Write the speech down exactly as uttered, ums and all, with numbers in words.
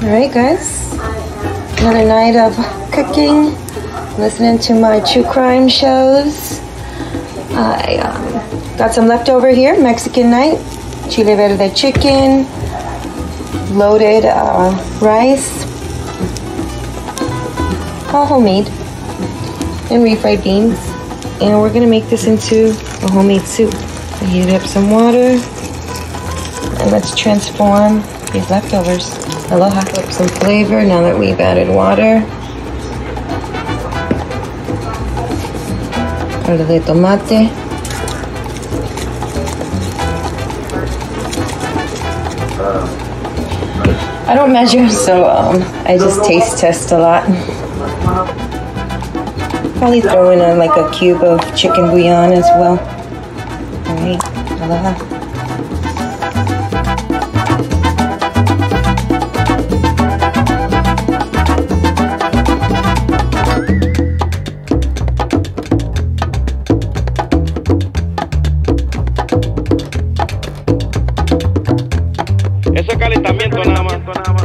Alright guys, another night of cooking, listening to my true crime shows. I um, got some leftover here, Mexican night, chile verde chicken, loaded uh, rice, all homemade, and refried beans. And we're gonna make this into a homemade soup. I heated up some water, and let's transform these leftovers. Aloha. Put some flavor now that we've added water. Caldo de tomate. I don't measure, so um, I just taste test a lot. Probably throw in a, like a cube of chicken bouillon as well. Alright, aloha. Eso es calentamiento nada más.